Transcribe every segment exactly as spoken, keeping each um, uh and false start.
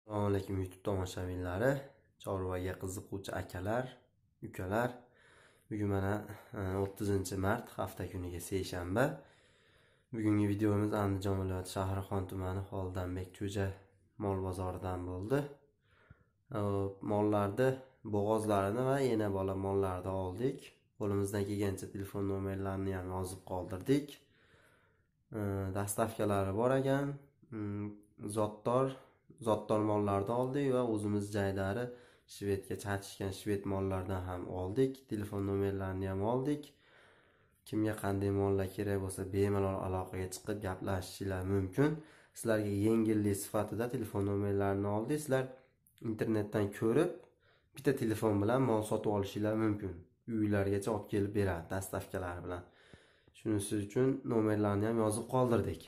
Assalomu alaykum YouTube tomoshabinlari, chorvaga qiziquvchi akalar, ukalar. Bugun mana o'ttizinchi mart hafta kuniga seshanba. Bugungi videomiz Andijon viloyati Shahrixon tumani Xoldanbek Cho'ja mol bozoridan bo'ldi. Mollarni, bo'g'ozlarini va yana bola mollarni oldik. Qo'limizdan kelgancha telefon nomerlarini ham yozib qoldirdik. Dastavkalari bor ekan. Zotdor Zotdor mollarni oldik va o'zimiz jaydari Shvedga chatishgan Shved mollardan ham oldik. Telefon nomerlarini ham oldik. Kimga qanday mollar kerak bo'lsa bemalol aloqaga chiqib gaplashishingiz mumkin. Sizlarga yengillik sifatida telefon nomerlarini oldik. Sizlar internetdan ko'rib bitta telefon bilan mol sotib olishingiz mumkin. Uylargacha olib kelib beradi dastavkalar bilan. Shunisi uchun nomerlarni ham yozib qoldirdik.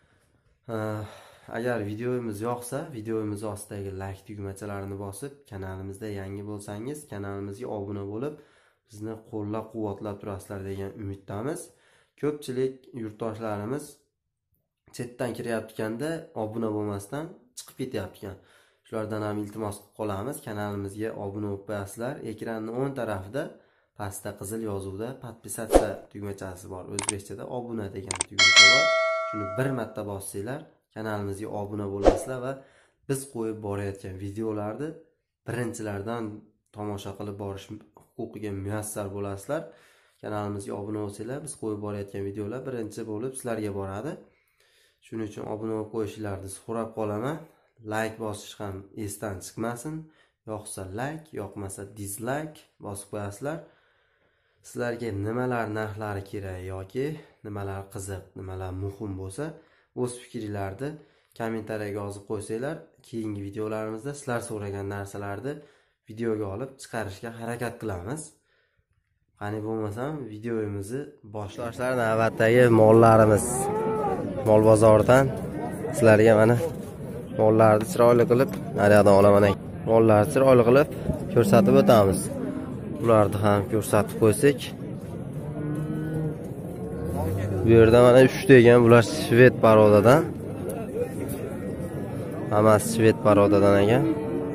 Agar videomiz yoqsa, videomiz ostidagi like tugmachalarini bosib, kanalimizda yangi bo'lsangiz, kanalimizga obuna bo'lib, bizni qo'llab-quvvatlab turasizlar degan umiddamiz. Ko'pchilik yurtdoshlarimiz chetdan kiryapti-kanda obuna bo'lmasdan chiqib ketyapti-kan. Shulardan ham iltimos qilib qolamiz, kanalimizga obuna bo'lib qo'yasizlar. Ekranning o'ng tarafida pastda qizil yozuvda podpisatsiya tugmachasi bor. O'zbekchada obuna degan tugmacha bor. Shuni bir marta bossanglar, kanalimizga obuna bo'lasizlar va biz qo'yib borayotgan videolarni birinchilardan tomosha qilib borish huquqiga muyassar bo'lasizlar. Kanalimizga obuna bo'lsanglar, biz qo'yib borayotgan videolar birinchi bo'lib sizlarga boradi. Shuning uchun obuna bo'lib qo'yishingizni so'rab qolaman. Like bosish ham esdan chiqmasin. Yoqsa like, yoqmasa dislike bosib qo'yasizlar. Sizlarga nimalar narxlari kerak yoki nimalar qiziq, nimalar muhim bo'lsa, o'z fikringizni kommentariyaga yozib qo'ysanglar, keyingi videolarimizda sizlar so'ragan narsalarni videoga olib chiqarishga harakat qilamiz. Qani bo'lmasam videomizni boshlashlar. Navbatdagi mollarimiz mol bozoridan sizlarga mana mollarni chiroyli qilib, naryoqdan olaman. Mollarni chiroyli qilib ko'rsatib o'tamiz. Ularni ham ko'rsatib qo'ysak. Bu yerda mana uch degan, bular Shved parodadan. Hammasi Shved parodadan ekan.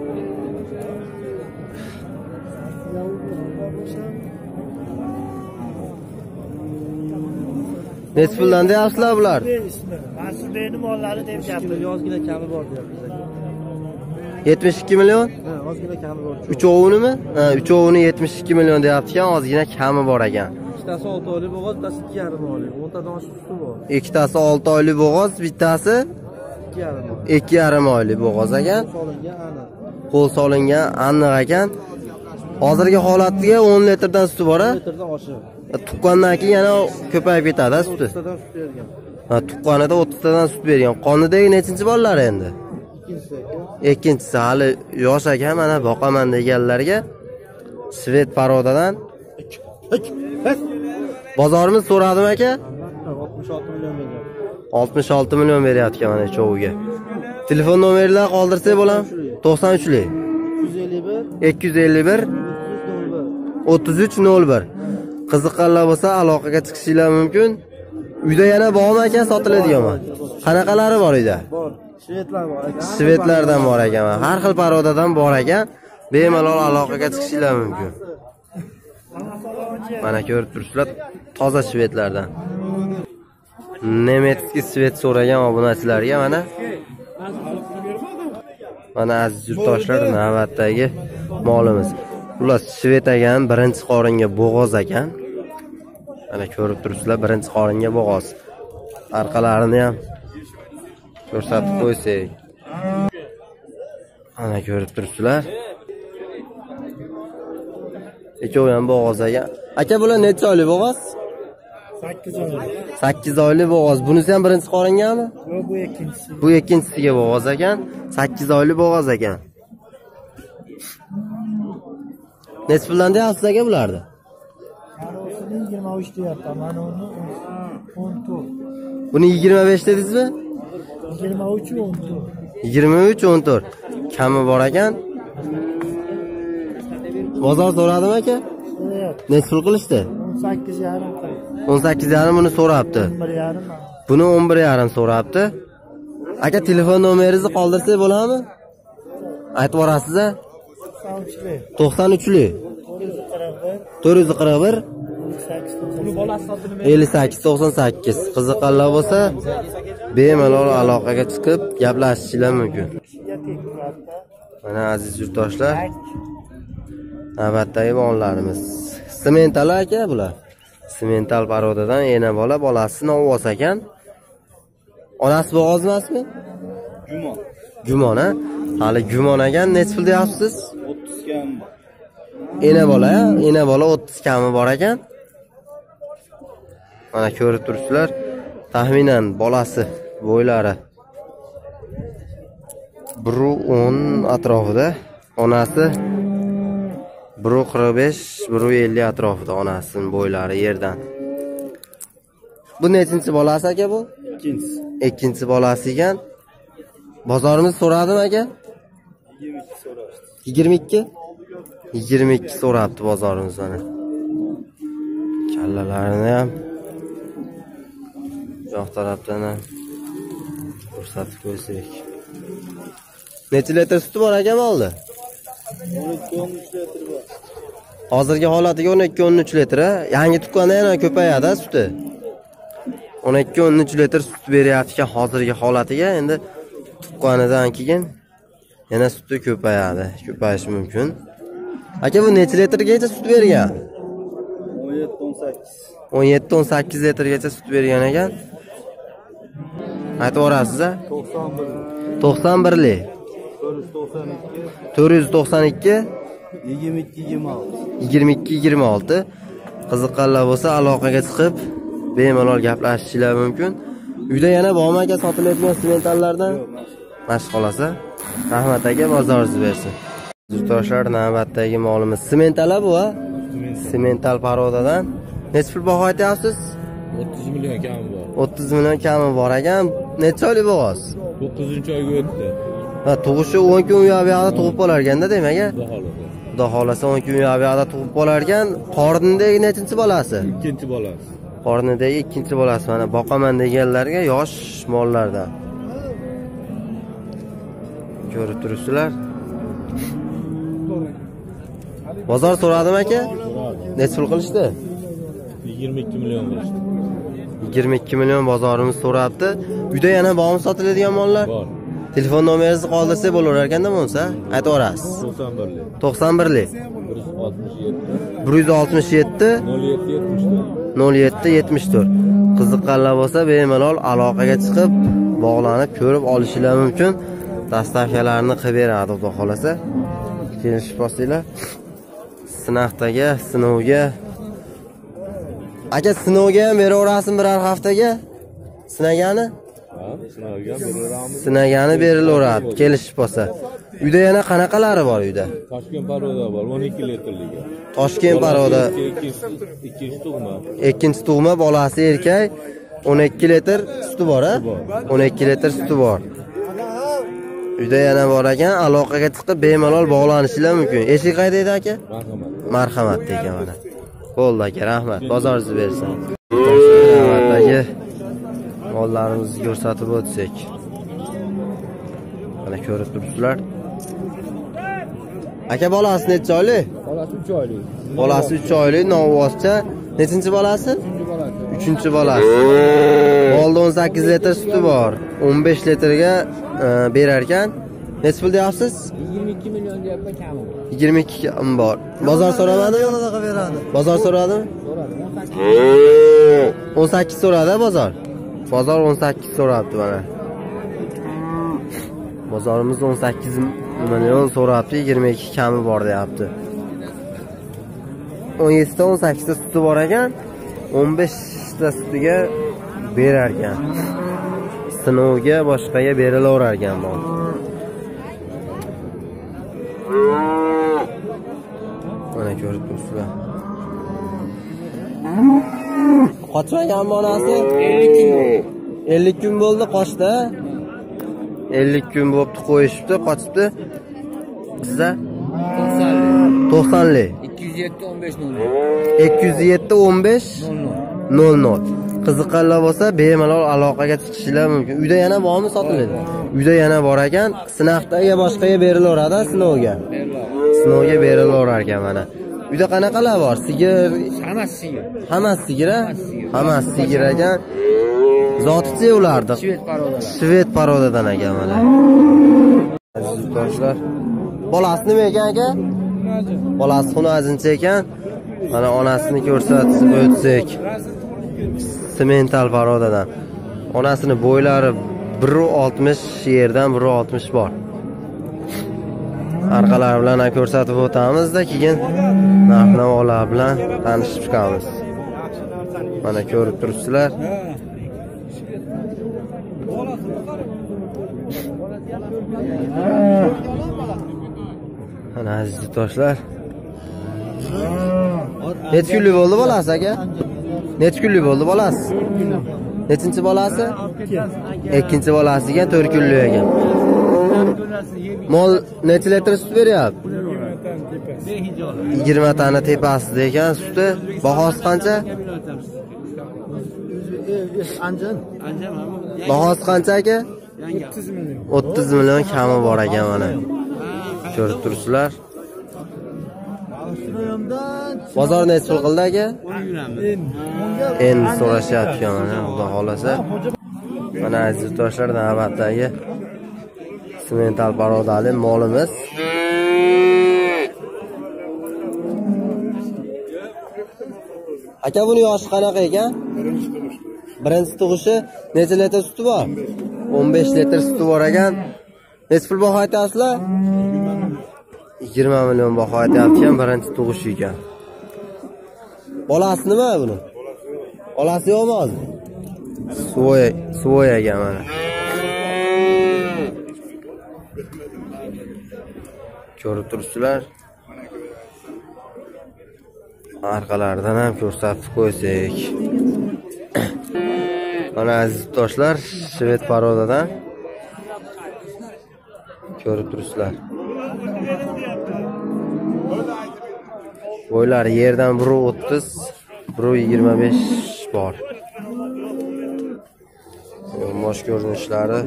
Nech puldan deyapsizlar bular? Mansur Beyning mollari deb gapirdi. Ozgina kami bor deyapmiz. yetmish ikki million? Ha, ozgina kami bor. Uchovunimi? Ha, uchovuni yetmish ikki million deyapti-kan, ozgina kami bor ekan. Ikkitasi olti oylik bo'g'oz, bittasi ikki yarim oylik. o'ntadan oshiq suti bor. Ikkitasi olti oylik bo'g'oz, bittasi ikki yarim oylik. ikki yarim oylik bo'g'oz ekan. Solingan aniq. Qo'l solingan aniq ekan. Hozirgi holatiga o'n litrdan suti bor a? Litrdan oshiq. Tuqqandan keyin yana ko'payib ketadi suti. o'ttiztadan sut bergan. Ha, tuqqanida o'ttiztadan sut bergan. Qonidagi nechinchi bolalar endi? Ikkinchisi ekan. Ikkinchisi hali yosh ekan, mana boqaman deganlarga Shved parodadan. Bozorimiz so'radim aka? oltmish olti million bergan. oltmish olti million beryapti mana cho'viga. Telefon nomerlar qoldirsak bo'ladimi? to'qson uchlik ikki yuz ellik bir o'ttiz uch nol bir. Qiziqqanlar bo'lsa aloqaga chiqishingiz mumkin. Uyda yana bormi ekan sotiladiganmi? Qanaqalari bor uyda? Bor. Shvedlar bor ekan. Shvedlardan bor ekan. Har xil parodadan bor ekan. Bemalol aloqaga chiqishingiz mumkin. Mana ko'rib turibsizlar, toza shvedlardan. Nemetskiy shved so'ragan obunachilarga mana mana aziz yurtdoshlar, navbatdagi molimiz. Ular shved ekan, birinchi qoringa bo'g'oz ekan. Mana ko'rib turibsizlar, birinchi qoringa bo'g'oz. Orqalarini ham ko'rsatib qo'ysak. Mana ko'rib turibsizlar. Ikkovi ham bo'g'oz ekan. Aka, bular necha oylik bo'g'oz? sakkiz oylik. sakkiz oylik bo'g'oz. Bunisi ham birinchi qoringami? Yo'q, bu ikkinchisi. Bu ikkinchisiga bo'g'oz ekan. sakkiz oylik bo'g'oz ekan. Nech puldan deyapsiz aka bularni? Qarosini yigirma uch deyapti, mana uni o'n to'rt. Buni yigirma besh dedingizmi? yigirma uch o'n to'rt. yigirma uch o'n to'rt. Kami bor ekan. Bozor so'radimi aka? So'rayapti. Nech pul qilishdi? o'n sakkiz yarim. o'n sakkiz yarim buni so'rabdi. o'n bir yarim. Buni o'n bir yarim so'rabdi. Aka, telefon nomeringizni qoldirsak bo'ladimi? Aytib borasiz-a? to'qson uchli. to'rt yuz qirq bir. Uni bolasi sotilmaydi. ellik sakkiz to'qson sakkiz. Qiziqqanlar bo'lsa, bemalol aloqaga chiqib gaplashishingiz mumkin. Mana aziz yurtdoshlar, navbatdagi bolalarimiz. Semental aka bular. Semental parodadan ena bola, bolasi novvos ekan. Onasi bo'g'oz emasmi? Gumon. Gumon a? Hali gumon ekan, necha pul deyapsiz? o'ttiz kam. Ena bola, ena bola o'ttiz kami bor ekan. Mana ko'rib turibsizlar. Taxminan bolasi bo'ylari bir o'n atrofida, onasi bir qirq besh, bir ellik atrofida onasining bo'ylari yerdan. Bu nechinchi bolasi aka bu? Ikkinchisi. Ikkinchi bolasi ekan. Bozorimiz so'radimi aka? yigirma ikki so'rashdi. yigirma ikki? yigirma ikki so'rabdi bozorimiz mana. Kallalarini ham yoq tarafdan ham ko'rsatib qo'ysak. Necha litr suti bor aka molda? o'n ikki o'n uch litr bor. Hozirgi holatiga o'n ikki o'n uch litr, yangi tuqqanda yana ko'payadi suti. o'n ikki o'n uch litr sut beryapti hozirgi holatiga, endi tuqqanidan keyin yana suti ko'payadi, ko'payishi mumkin. Aka bu necha litrgacha sut bergan? o'n yetti o'n sakkiz. o'n yetti o'n sakkiz litrgacha sut bergan ekan. Aytib borasiz-a? to'qson bir. to'qson birlik. to'rt yuz to'qson ikki. to'rt yuz to'qson ikki yigirma ikki yigirma olti. yigirma ikki yigirma olti. Qiziqqanlar bo'lsa aloqaga chiqib bemalol gaplashishingiz mumkin. Uyda yana bormi aka sotilayotgan sementallardan? Mashq qolasa, rahmat aka, bozoringiz bersin. Yurtdoshlar, navbatdagi molimiz semental bu a? Semental parodadan necha pul baho aytyapsiz? o'ttiz million kami bor. o'ttiz million kami bor ekan. Necha oylik bo'g'oz? to'qqizinchi oyga o'tdi. Ha, tug'ishi o'n kun u yoqda tug'ib qolar ekanda, demak a? Xudo xolasa. Xudo xolasa o'n kun u yoqda tug'ib qolar ekan. Qornidagi nechinchi bolasi? Ikkinchi bolasi. Qornidagi ikkinchi bolasi. Mana boqaman deganlarga yosh mollardan. Ko'rib turibsizlar. Bozor so'radim aka? Necha pul qilishdi? yigirma ikki million qilishdi. yigirma ikki million bozorimiz so'rabdi. Uyda yana bormi sotiladigan mollar? Bor. Telefon nomeringizni qoldirsak bo'laverganda bo'lsa, aytib berasiz. to'qson birlik. to'qson birlik. bir yuz oltmish yetti. bir yuz oltmish yetti nol yetti yetmish to'rt. nol yetti yetmish to'rt. Qiziqqanlar bo'lsa bemalol aloqaga chiqib, bog'lanib ko'rib olishingiz mumkin. Dastavkalarni qilib beradi, xudo xolasa. Kelishib olsanglar. Sinaqdagi, sinovga. Aka, sinovga ham beraverasizmi biror haftaga? Sinagani? Ha, sinalgan beramiz. Sinagani berilaveradi, kelishib olsa. Uyda yana qanaqalari bor uyda? Toshkent paroda bor, o'n ikki litrligi. Toshkent paroda ikkinchi tug'ma. ikkinchi tug'ma, bolasi erkak, o'n ikki litr suti bor a? o'n ikki litr suti bor. Uyda yana bor ekan, aloqaga chiqib bemalol bog'lanishingiz mumkin. Eshik qayda edi aka? Marhamat. Marhamat degan mana. Bo'ldi aka, rahmat. Bozoringizni bersin. Navbatdagi mollarimizni ko'rsatib o'tsak. Mana ko'rib turibsizlar. Aka, bolasi necha oylik? Bolasi uch oylik. Bolasi uch oylik, novvoscha. Nechinchi bolasi? uchinchi bolasi. uchinchi bolasi. Molda o'n sakkiz litr suti bor. o'n besh litrga berar ekan. Necha pul deyapsiz? yigirma ikki million deyapman kami bor. yigirma ikki kam bor. Bozor so'ramadimi? Yo'lda beradi. Bozor so'radimi? o'n sakkiz so'radi bozor. Bozor o'n sakkiz so'rabdi mana. Bozorimiz o'n sakkiz million so'rabdi, yigirma ikki kami bor deyapti. o'n yetti ta o'n sakkiz ta suti bor ekan, o'n besh ta sutiga berar ekan. Sinovga boshqaga berilaverar ekan bu. Mana ko'rib turibsizlar. Qochmagan bolasi ellik kun bo'ldi qochdi. ellik kun bo'pti qo'yishibdi, qochibdi. Sizda to'qsonlik. ikki yuz yetti o'n besh nol. ikki yuz yetti o'n besh nol nol. qiziqqanlar bo'lsa bemalol aloqaga chiqishinglar mumkin. Uyda yana bormi sotiladi? Uyda yana bor ekan, sinaqdagi boshqaga berilaveradi, sinovga. Sinovga berilaverar ekan mana. Uyda qanaqalar bor? Sigir, Hammasi sigir. hammasi sigir, hammasi sigir ekan. Zotichi ulardi. Shved parodalar. Shved parodadan ekan mana. Aziz do'stlar, bolasi nima ekan aka? Bolasi xunajincha ekan. Mana onasini ko'rsatib o'tsak. Semental parodadan. Onasini bo'ylari bir oltmish yerdan bir oltmish bor. Arqalar bilan ko'rsatib o'tamiz-da, keyin narx-navolar bilan tanishib chiqamiz. Mana ko'rib turibsizlar. Mana aziz do'stlar. Necha kunlik bo'ldi bolasi aka? Necha kunlik bo'ldi bolasi? Nechinchi bolasi? Ikkinchi bolasi ekan, to'rt kunlik ekan. Mol necha litr sut beryapti? yigirma tani tepasida ekan suti. Bahosi qancha? Bahosi qancha aka? o'ttiz million kami bor ekan mana. Ko'rib turibsizlar. Bozor necha pul qildi aka? Endi so'rashyapti mana, xudo xolasa. Mana aziz do'stlar, navbatdagi semental parodali molimiz. Aka buni yoshi qanaqa ekan? Birinchi tug'ishi necha litr suti bor? o'n besh litr suti bor ekan. Necha pul baho aytasizlar? yigirma million baho aytayotgan birinchi tug'ish ekan. Bolasi nima buni? Bolasi yo'qmi hozir? Suvoy, suvoy ekan mana. Ko'rib turibsizlar. Arqalaridan ham ko'rsatib qo'ysak. Mana aziz do'stlar, shved parodadan ko'rib turibsizlar. Bo'ylari yerdan bir o'ttiz, bir yigirma besh bor. Bosh ko'rinishlari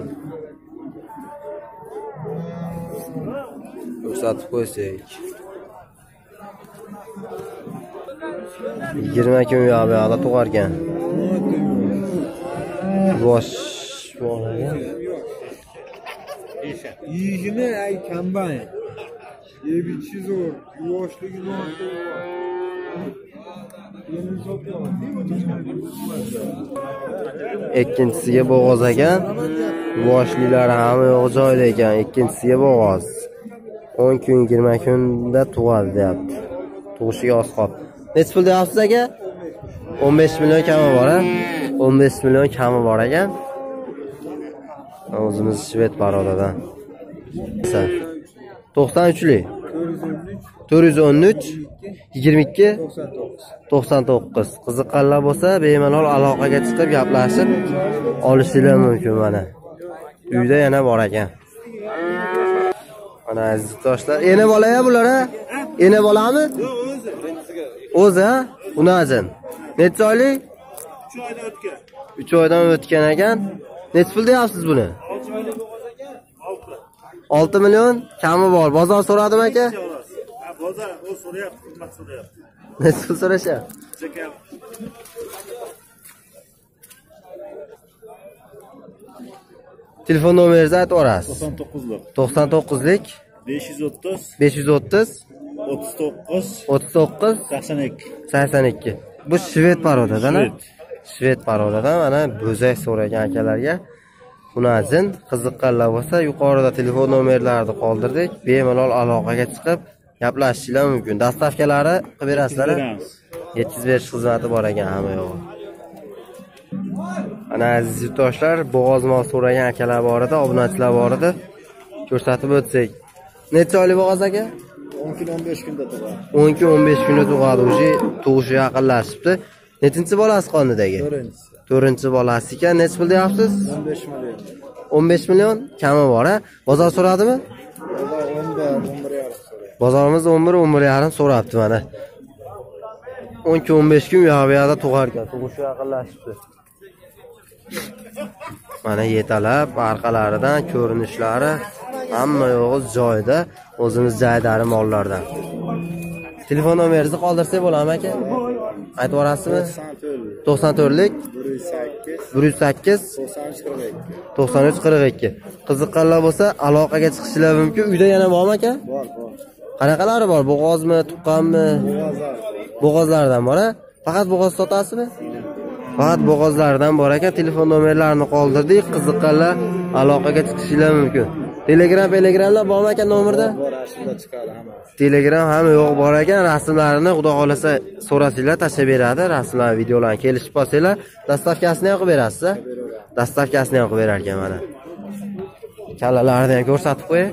ko'rsatib qo'ysak. yigirma kun yo'g'ida tug'argan. Bosh bolaga. yigirma ay kambay. Yebichi zo'r, yoshligi noto'g'ri. Ikkinchisiga bo'g'oz ekan. Boshlilari hamma yo'q joyida ekan. Ikkinchisiga bo'g'oz. o'n kun, yigirma kunda tug'adi deyapti. Tug'ishiga oz qoldi. Necha pul deyapsiz aka? o'n besh million kami bor, ha? o'n besh million kami bor ekan. O'zimiz shved parodadan. to'qson uchlik. to'rt yuz o'n uch yigirma ikki to'qson to'qqiz. Qiziqqanlar bo'lsa, bemalol aloqaga chiqib gaplashib olishingiz mumkin mana. Uyda yana bor ekan. Mana aziz do'stlar, ena bola-ya bular, ha? Ena bolami? O'zi, ha? Unajin. Necha oylik? uch oydan o'tgan. uch oydan o'tgan ekan. Necha pul deyapsiz buni? olti million kami bor. Bozor so'radimi aka? Bozor o so'rayapti, qimmat so'rayapti. Necha pul so'rashyapti? Telefon nomeringizni aytib o'rasiz. to'qson to'qqizlik. to'qson to'qqizlik besh yuz o'ttiz besh yuz o'ttiz o'ttiz to'qqiz o'ttiz to'qqiz sakson ikki. sakson ikki. Bu shved parodadan, ha? Shved parodadan mana bo'zak so'ragan akalarga Unajin qiziqqanlar bo'lsa, yuqorida telefon nomerlarini qoldirdik. Bemalol aloqaga chiqib gaplashishingiz mumkin. Dastavkalari qilib berasizlar. yetkazib berish xizmati bor ekan hamma yo'q. Ana aziz yurtdoshlar, bo'g'oz mol so'ragan akalar bor edi, obunachilar bor edi. Ko'rsatib o'tsak. Necha oylik bo'g'oz aka? o'n kun o'n besh kunda tug'adi. o'n kun o'n besh kunda tug'adi. O'sha tug'ishi yaqinlashibdi. Nechinchi bolasi qondidagi? to'rtinchisi. to'rtinchi bolasi ekan. Necha pul deyapsiz? o'n besh million. o'n besh million kami bor, ha? Bozor so'radimi? Bozor o'n bir, o'n bir yarim so'rayapti. Bozorimiz o'n bir, o'n bir yarim so'rabdi mana. o'n kun o'n besh kun yo'g'ida tug'argan. Tug'ishi yaqinlashibdi. Mana yetalab, orqalaridan ko'rinishlari hamma yo'g'i joyida, o'zimiz jaydari mollardan. Telefon nomeringizni qoldirsak bo'ladimi aka? Aytib yuborasizmi? to'qson to'rtlik bir yuz sakkiz to'qson uch qirq ikki. Qiziqqanlar bo'lsa, aloqaga chiqishingiz mumkin. Uyda yana bormi aka? Bor, bor. Qanaqalari bor? Bo'g'ozmi, tuqqanmi? Bo'g'ozlar. Bo'g'ozlardan bor, a? Faqat bo'g'oz sotasizmi? Faqat bo'g'ozlardan bor ekan. Telefon nomerlarini qoldirdik. Qiziqqanlar aloqaga chiqishingiz mumkin. Telegram, Telegramlar bormi aka nomerda? Bor, aslida chiqadi hamma. Telegram ham yo'q bor ekan. Rasmlarini Xudo xolasa so'rasanglar tashlab beradi. Rasmlar, videolarni kelishib qolsanglar, dastavkasini ham qilib berasiz. Dastavkasini ham qilib berar ekan mana. Kallalarni ham ko'rsatib qo'yay.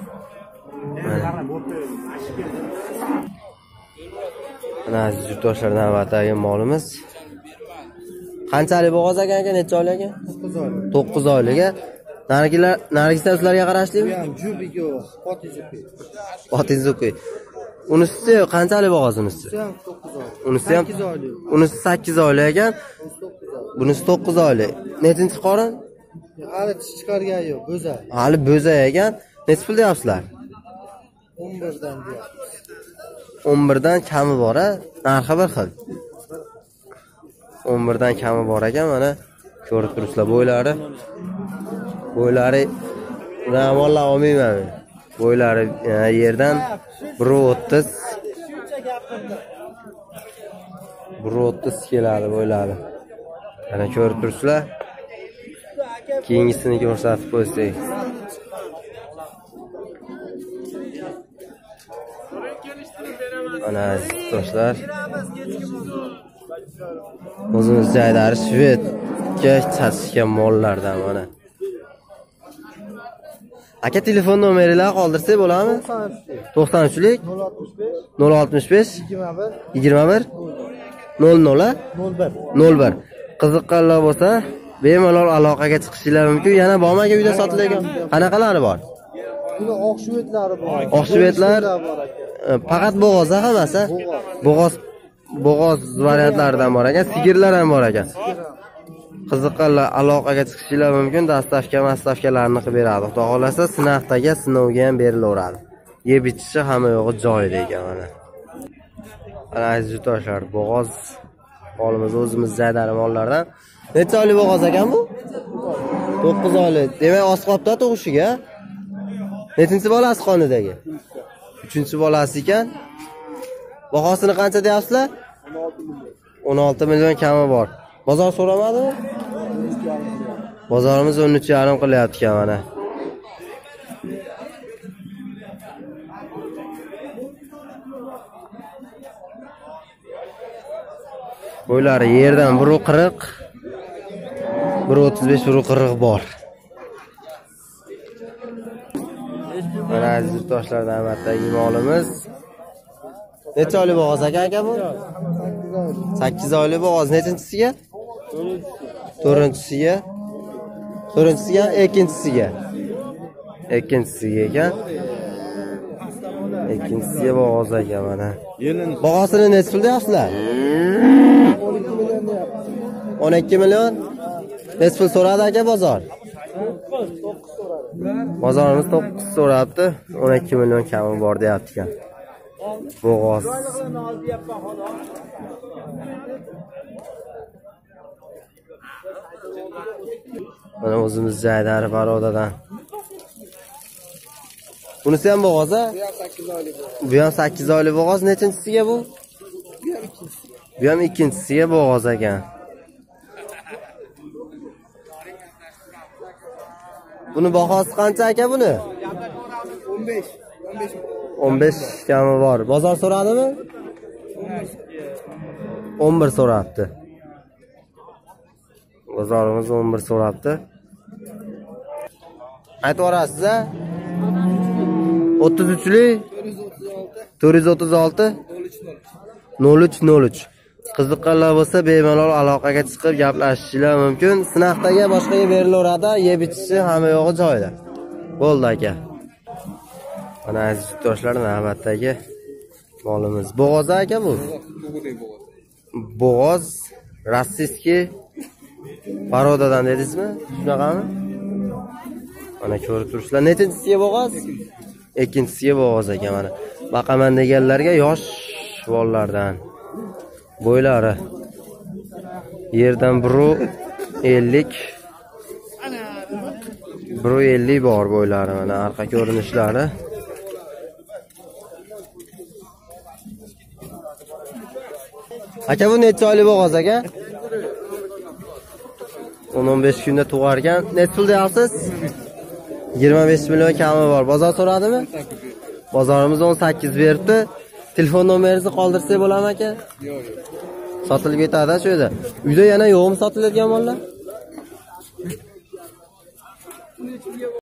Mana aziz yurtdoshlar, navbatdagi molimiz. Qanchalik bo'g'oz ekan aka? Necha oylik ekan? to'qqiz oylik. to'qqiz oylik. Narigilar, narigislar sizlarga qarashlimi? Bu ham jubigo, potizuki. Potizuki. Unisi qanchalik bo'g'oz unisi? Bu ham to'qqiz oylik. Unisi ham sakkiz oylik. unisi sakkiz oylik ekan. Bunisi to'qqiz oylik. Nechinchi qorin? Hali tish chiqargan yo'q, bo'za. Hali bo'za ekan. Necha pul deyapsizlar? o'n birdan deyapmiz. o'n birdan kami bor, a? Narxi bir xil. o'n birdan kami bor ekan, mana ko'rib turibsizlar bo'ylari. Bo'ylari ramonlar olmayman. Bo'ylari yerdan bir o'ttiz bir o'ttiz keladi bo'ylari. Mana ko'rib turibsizlar. Keyingisini ko'rsatib qo'ysak. Mana do'stlar, o'zimiz jaydari Shvedga chachishgan mollardan mana. Aka telefon nomeringizni qoldirsak bo'ladimi? to'qson uchlik nol oltmish besh yigirma bir nol nol nol bir. Qiziqqanlar bo'lsa, bemalol aloqaga chiqishingiz mumkin. Yana bormi aka uyda sotiladigan? Qanaqalari bor? Buni oq shvedlari bor. Oq shvedlar faqat bo'g'oz hammasi. Bo'g'oz bo'g'oz variantlaridan bor ekan, sigirlar ham bor ekan. Qiziqqanlar aloqaga chiqishingiz mumkin. Dastavka, mastavkalarni qilib beradi. Xudo xolasa, sinavdagi sinovga ham berilaveradi. Yeb ichishi hamma yo'g'i joyida ekan mana. Ana aziz yurtdoshlar, bo'g'oz molimiz o'zimiz jaydari mollardan. Necha oylik bo'g'oz ekan bu? to'qqiz oylik. Demak, oz qolibdi tug'ishiga. Nechinchi bolasi qonidagi? uchinchi bolasi ekan. Bahosini qancha deyapsizlar? o'n olti million kami bor. Bozor so'ramadimi? Bozorimiz o'n uch yarim qilyapti ekan mana. Bo'ylari yerdan bir qirq, bir o'ttiz besh, bir qirq bor. Mana aziz yurtdoshlardan navbatdagi molimiz. Necha oylik bo'g'oz ekan aka bu? sakkiz oylik bo'g'oz. Nechinchisiga? to'rtinchisiga. to'rtinchisiga, ikkinchisiga. Ikkinchisiga ekan. Ikkinchisiga bo'g'oz ekan mana. Bo'g'ozini necha pul deyapsizlar? o'n ikki million. Necha pul so'radi aka bozor? Bozorimiz to'qqiz so'rabdi. o'n ikki million kami bor deyapti ekan. Bo'g'oz. Mana o'zimiz jaydari barodadan. Bunisi ham bo'g'oz, a? Bu ham sakkiz oylik bo'g'oz. Nechinchisiga bu? Bu ham ikkinchisiga bo'g'oz ekan. Buni bahosi qancha aka buni? o'n besh. o'n besh kami bor. Bozor so'radimi? o'n bir so'rabdi. Bozorimiz o'n bir so'rabdi. Aytib yuborasiz a? o'ttiz uchlik to'rt yuz o'ttiz olti nol uch nol uch. Qiziqqanlar bo'lsa, bemalol aloqaga chiqib gaplashishingiz mumkin. Sinavdagi boshqaga berilaveradi, yeb ichishi hamma yo'g'i joyida. Bo'ldi aka. Mana aziz yurtdoshlar, navbatdagi molimiz. Bo'g'oz aka bu? Bo'g'oz rossiyskiy Parodadan dedingizmi? Shunaqami? Mana ko'rib turibsizlar. Nechinchisiga bo'g'oz? Ikkinchisiga bo'g'oz ekan mana. Baqaman deganlarga yosh bolalardan. Bo'ylari. Yerdan bir ellik bir ellik bor bo'ylari mana arqa ko'rinishlari. Aka bu necha oylik bo'g'oz aka? o'n o'n besh kunda tug'argan. Necha pul deyapsiz? yigirma besh million kami bor. Bozor so'radimi? Bozorimiz o'n sakkiz beribdi. Telefon nomeringizni qoldirsak bo'ladimi aka? Yo'q, yo'q. Sotilib ketadi shu yerda. Uyda yana yo'qmi sotiladigan mollar?